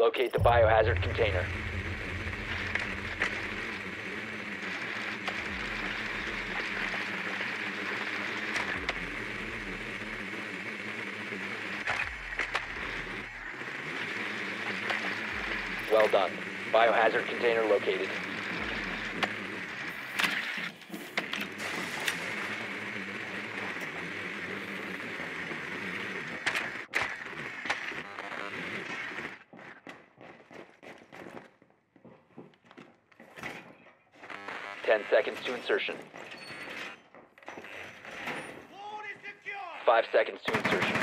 Locate the biohazard container. Well done. Biohazard container located. Ten seconds to insertion. 5 seconds to insertion.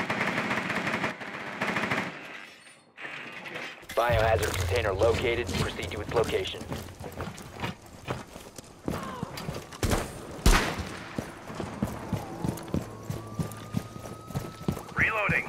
Biohazard container located. Proceed to its location. Reloading.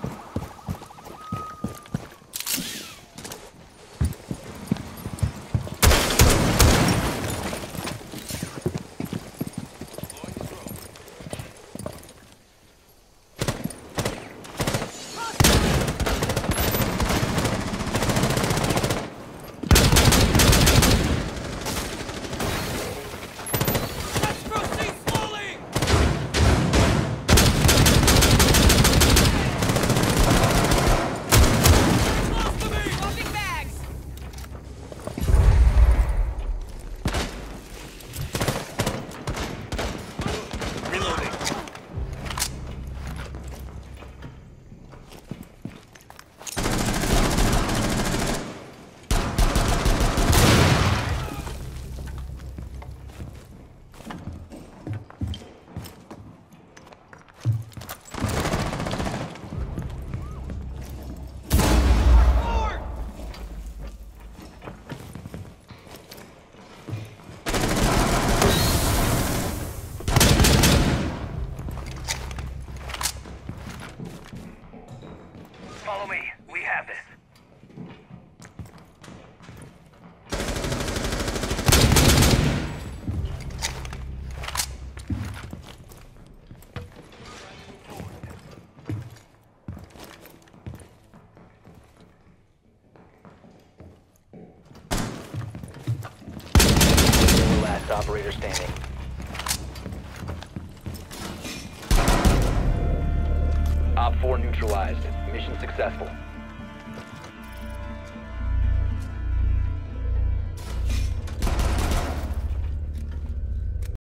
Follow me. We have this. Last operator standing. Op 4 neutralized. Mission successful.